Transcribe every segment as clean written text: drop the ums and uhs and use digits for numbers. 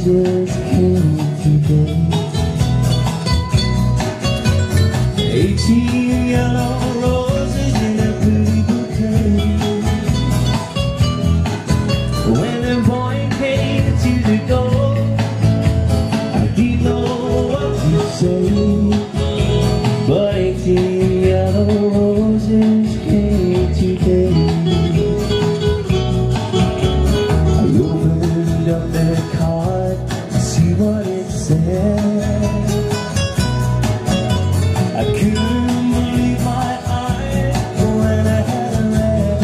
roses came today. 18 yellow roses in a pretty bouquet. When the boy came to the door, I didn't know what to say, but 18 yellow roses came today. I opened up the card to see what it said. I couldn't believe my eyes when I had read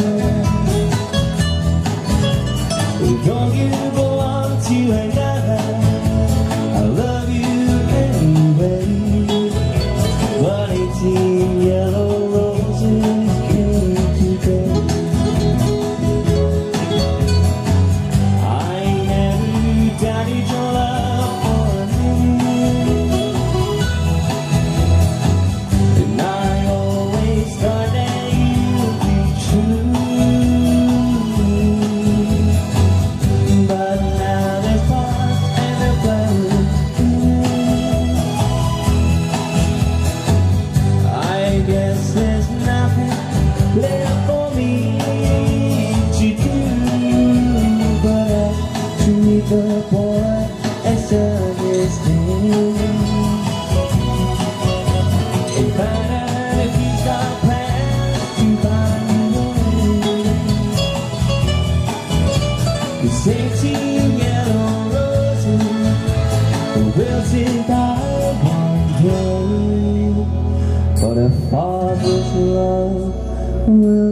it. Don't you belong to another, I love you anyway. But 18 yellow roses came today. I never doubted your love for a minute, and I always thought that you'd be true. But now there's part and the blood. I guess there's nothing left for me to do but to meet the boy and serve his name. And find out if he's got plans to find a way. It's 18 yellow roses wilted by one day, but a father's love will